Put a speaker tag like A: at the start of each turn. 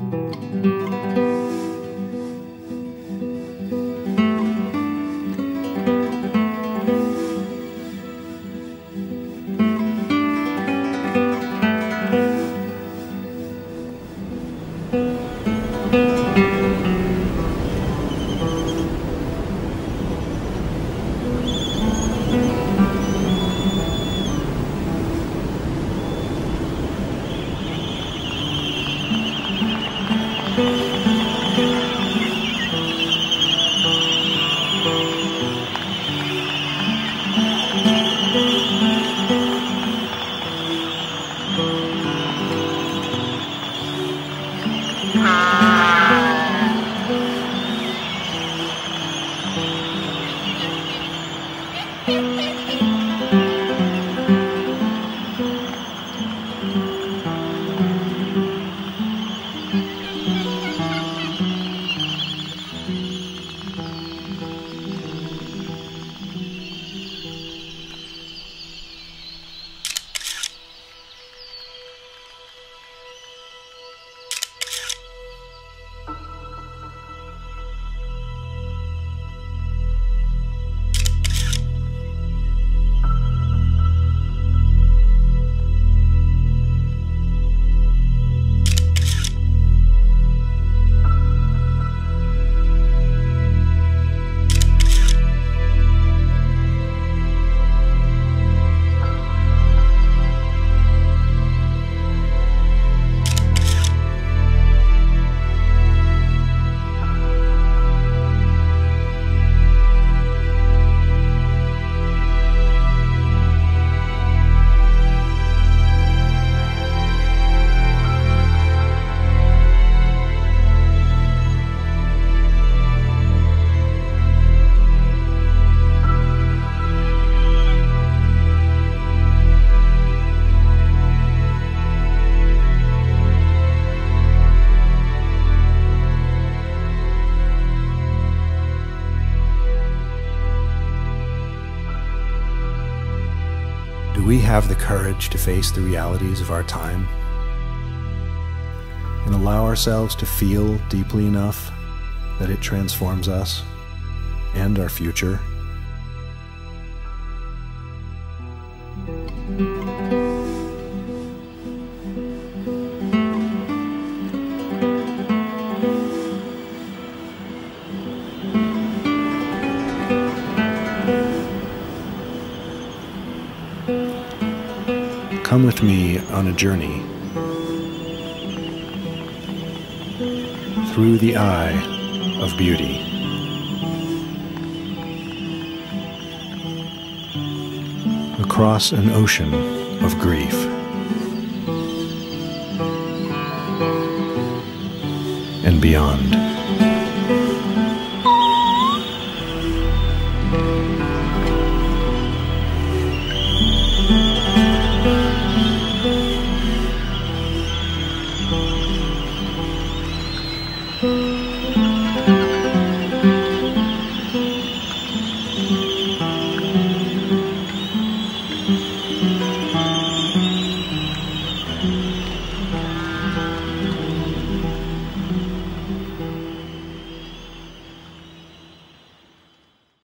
A: Do we have the courage to face the realities of our time and allow ourselves to feel deeply enough that it transforms us and our future? Come with me on a journey through the eye of beauty. Across an ocean of grief. And beyond.